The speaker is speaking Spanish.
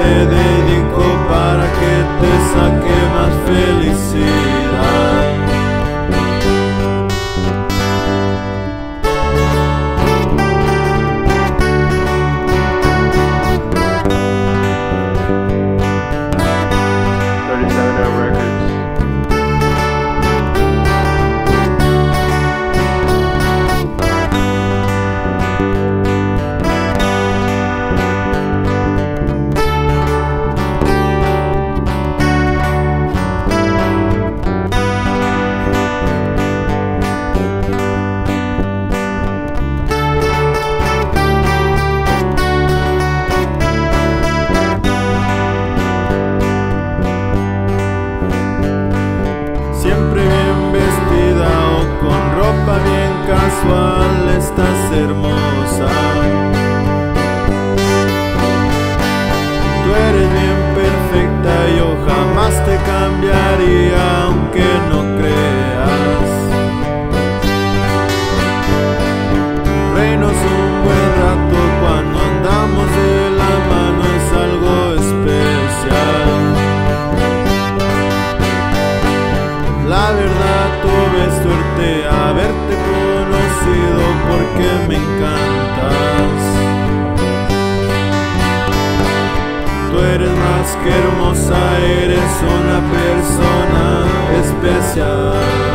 te dedico para que te saque más felicidad. Siempre bien vestida o con ropa bien casual, estás hermosa. Tú eres bien perfecta, yo jamás te cambiaría aunque no creas. Reínos un buen rato cuando andamos de la mano, es algo especial. La verdad tuve suerte haberte conocido porque me encantas. Tú eres más que hermosa, eres una persona especial.